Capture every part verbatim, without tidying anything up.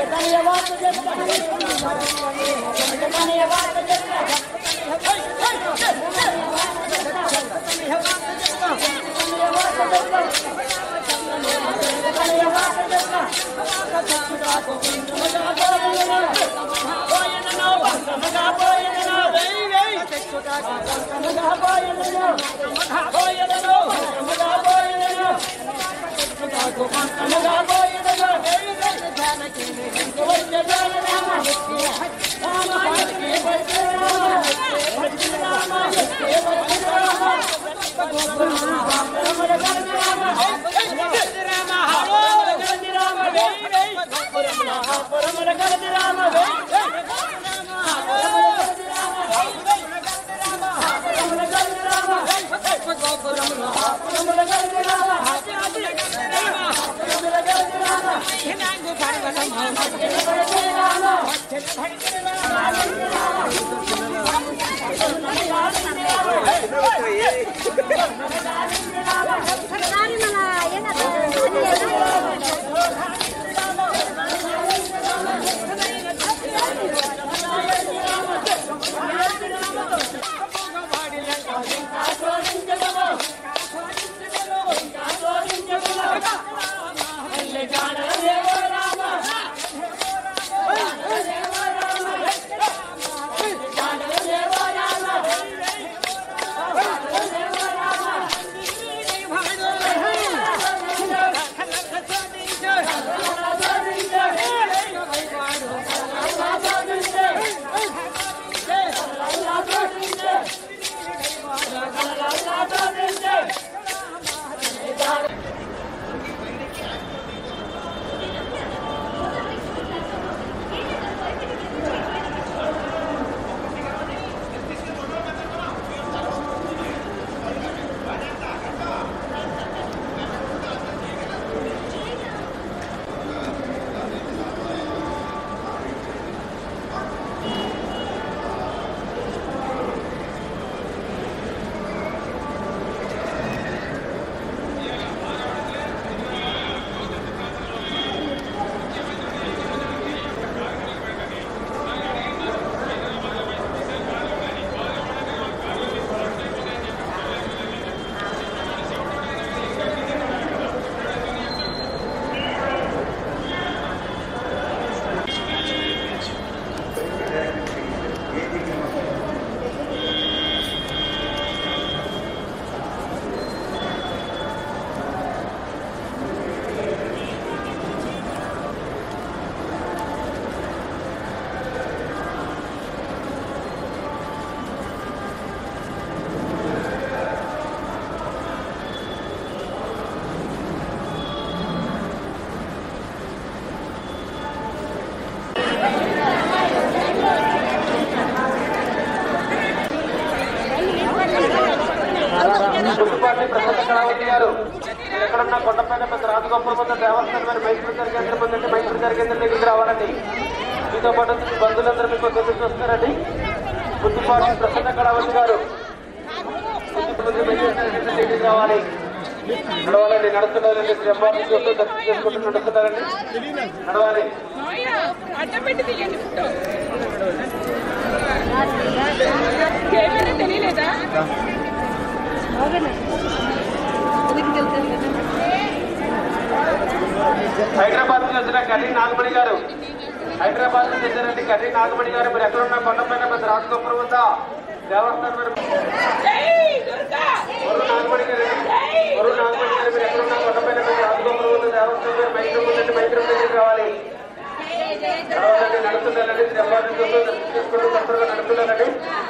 ఎక్కడున్న కొండపైన పెద్ద రాజగోపురం దేవస్థానం మైక్ ప్రచార కేంద్రం ఉందంటే మైక్ ప్రచార కేంద్రం దగ్గరికి రావాలండి. మీతో పాటు మీ బంధువులందరూ మీకు ఎదురు చూస్తారండి. బుద్ధిపాటి ప్రసన్న కళావతి గారు దగ్గరికి రావాలి. నడవాలండి, నడుస్తున్నారండి. బ్రహ్మాండం చూస్తూ దర్శనం చేసుకుంటూ నడుస్తున్నారండి. నడవాలి. తెలియలేదా? హైదరాబాద్ నుంచి వచ్చిన కర్రీ నాగమణి గారు, హైదరాబాద్ నుంచి వచ్చారండి కర్రీ నాగమణి గారు. మీరు ఎక్కడున్న కొండపైన పెద్ద రాజగోపురం ఉందా దేవస్థానం మరో నాగమణి గారు, మరో నాగమణి గారు మీరు ఎక్కడున్న కొండపైన పెద్ద రాజగోపురం ఉందా దేవస్థానం గారు మైత్రం ఉందంటే మైత్రం దగ్గరికి రావాలి. నడవాలండి, నడుస్తున్నారండి. బ్రహ్మాండం చూస్తూ దర్శనం చేసుకుంటూ భక్తులుగా నడుస్తున్నారండి.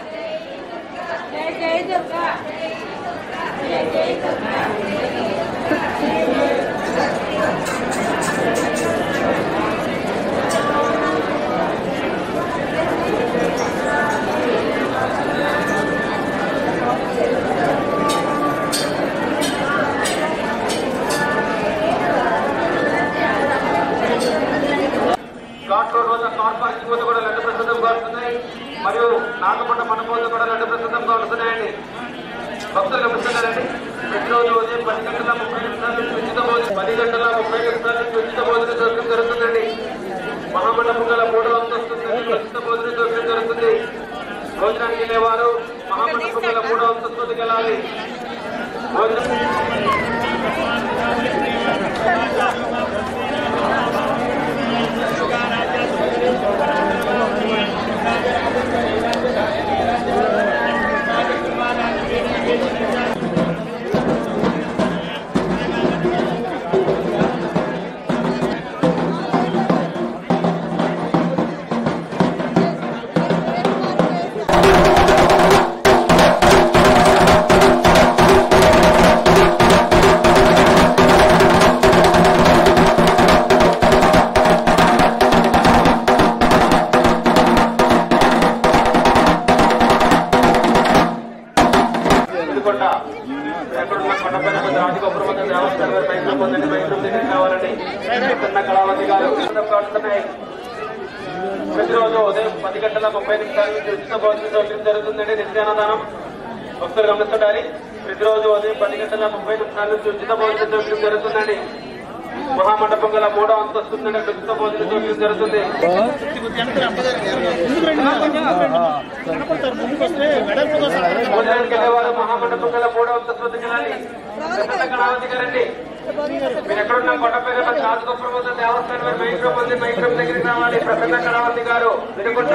ఘాట్ రోడ్ వద్ద కార్ పార్కింగ్ వద్ద కూడా లడ్డు ప్రసాదంగా వస్తున్నాయి. మరియు నాగపట్ట మండపం వద్ద కూడా లడ్డు ప్రసాదంగా వస్తున్నాయండి. భక్తులు గమనిస్తున్నారండి. ప్రతిరోజు ఉదయం పది గంటల ముప్పై నిమిషాల నుంచి ఉచిత భోజనం పది గంటల ముప్పై నిమిషాల నుంచి ఉచిత భోజనం దర్శనం జరుగుతుందండి. మహామండపం గల మూడవ అంతస్తు ఉచిత భోజనం దొరకడం జరుగుతుంది. భోజనానికి వెళ్ళేవారు మహామండపం గల మూడవ అంతస్తుకి వెళ్ళాలి. భోజనం ప్రతిరోజు ఉదయం పది గంటల ముప్పై నిమిషాల నుంచి ఉచిత భోజన సౌకర్యం జరుగుతుందండి. నిత్యాన్నదానం భక్తులు గమనిస్తుండాలి. ప్రతిరోజు ఉదయం పది గంటల ముప్పై నిమిషాల నుంచి ఉచిత భోజన సౌకర్యం జరుగుతుందండి. మహామండపం గల మూడో అంతస్తు ఉచిత భోజన సౌకర్యం జరుగుతుంది. భోజనానికి వెళ్ళేవారు మహామండపం గల మూడో అంతస్తు వెళ్ళాలి. గణావతి గారండి మీరు ఎక్కడున్నా కొట్టపేట రాజగోపురం దేవస్థానం మైక్రో మంది మైక్రో దగ్గరికి రావాలి. ప్రసన్న గణావతి గారు వినుకుంటా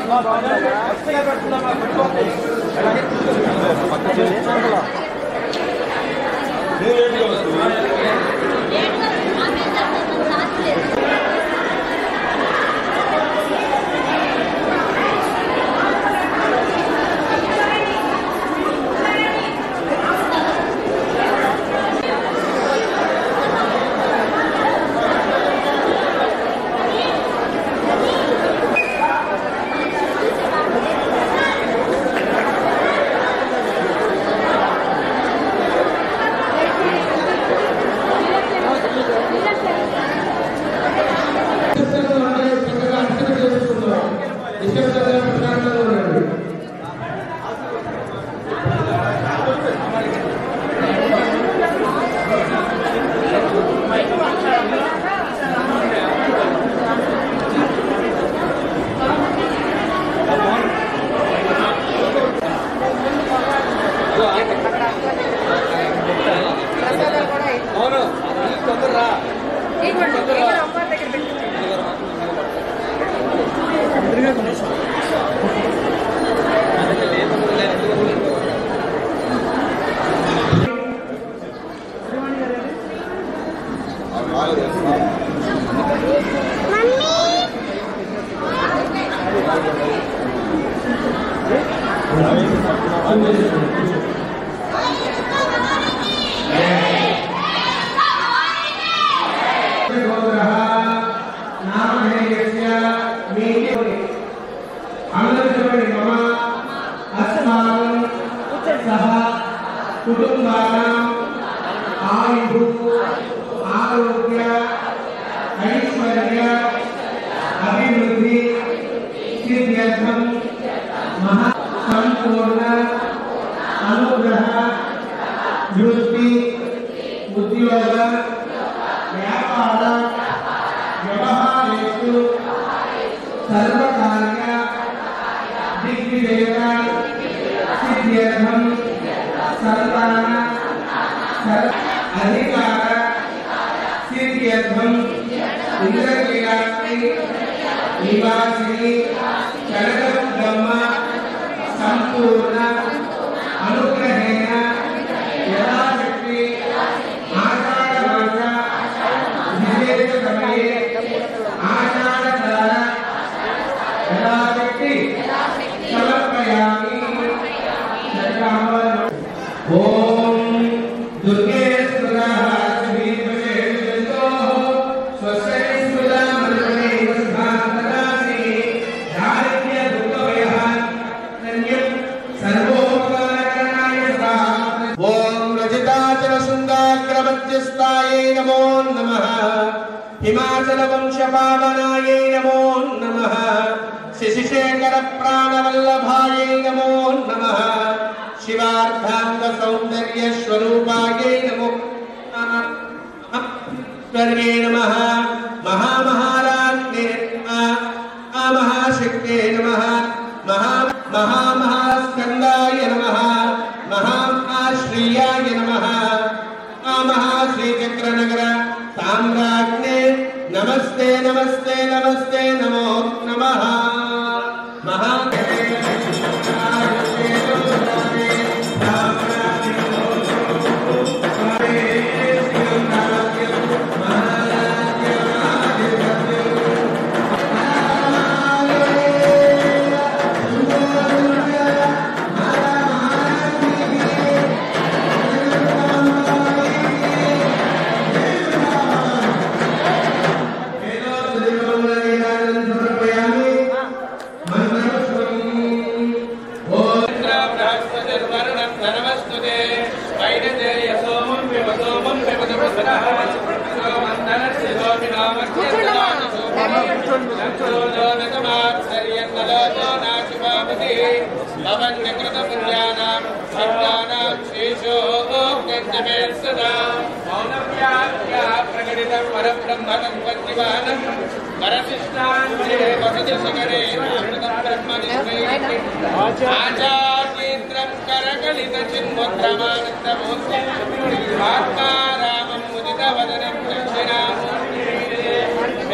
आचार्येन्द्रं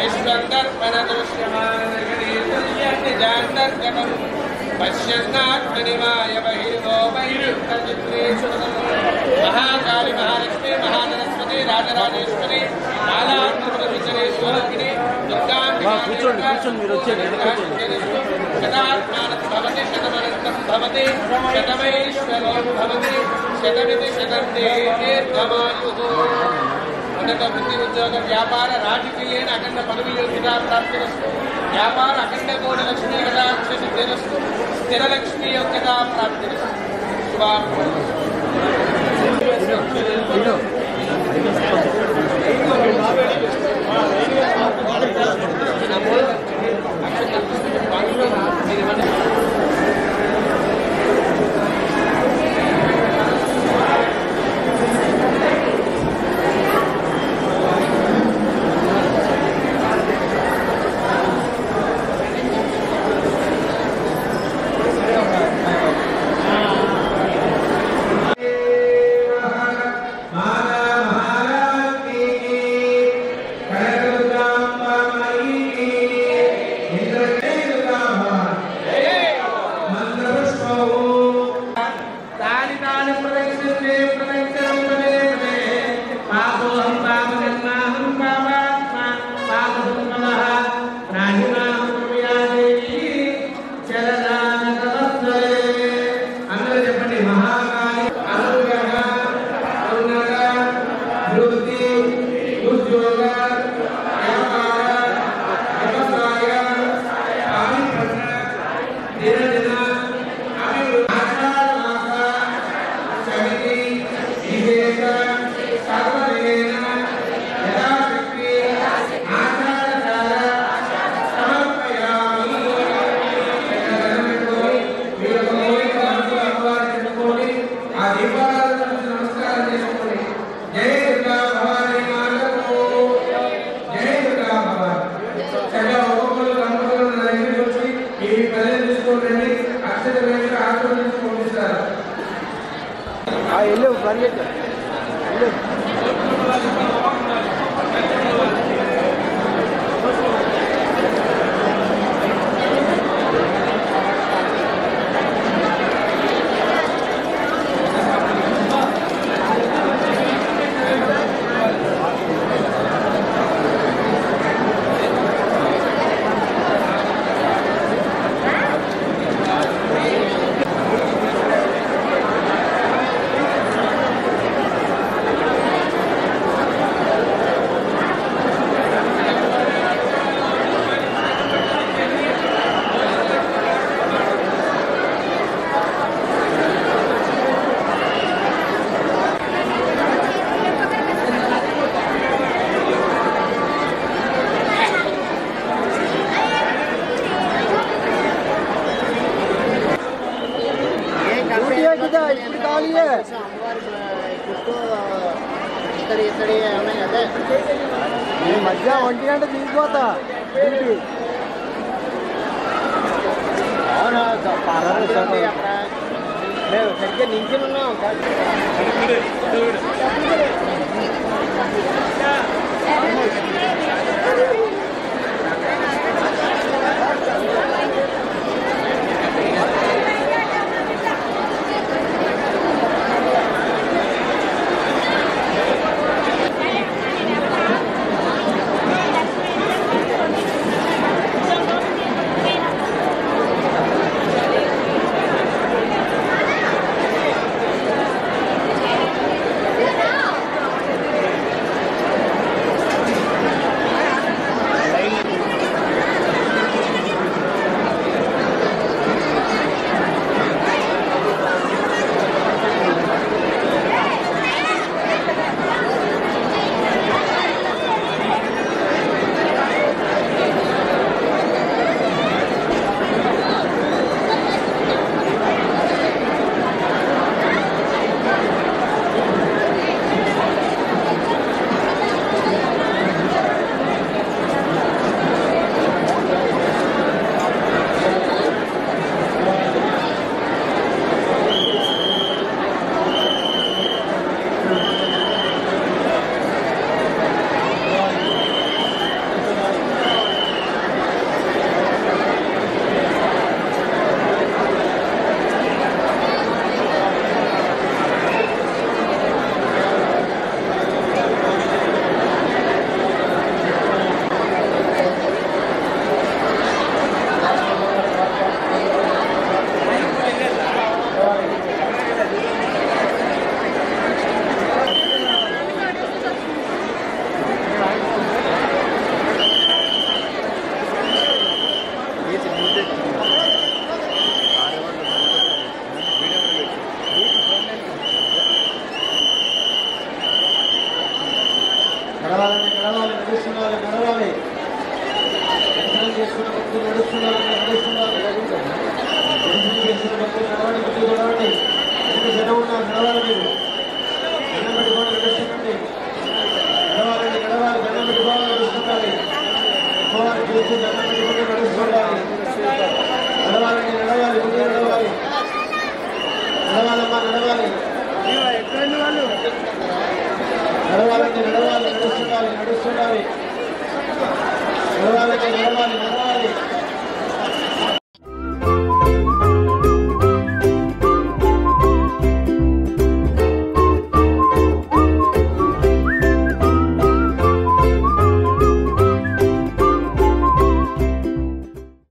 विश्वन्दर्पणदृश्यमानगणेतुल्यनिजान्तर्गतम् पश्यन्नात्मनिमाय बहिर्गो बहिर्युक्तचित्रेषु महाकाली महालक्ष्मी महासरस्वती राजराजेश्वरी कालात्मविचरेश्वरिणी शतात्मानभवति शतमनन्तं भवति शतमैश्वरो भवति शतमिति शतं दीर्घमायुः उन्नत वृत्ति उद्योग व्यापार राजकीयेन अखंड पदवी योग्यता प्राप्तिरस्तु व्यापार अखंड कोट लक्ष्मी कटाक्ष सिद्धिरस्तु स्थिर लक्ष्मी योग्यता प्राप्तिरस्तु शुभारंभम् మధ్య ఒంటి గంట దిగిపోతా అవునా మేము సరిగ్గా నించుని ఉన్నాం నడుస్తుండాలి నడవాలండి నడవాలి ముందు నడవాలి నడవాలమ్మా నడవాలి నడవాలండి నడవాలి నడుస్తుండాలి నడుస్తుండాలి నడవాలండి నడవాలి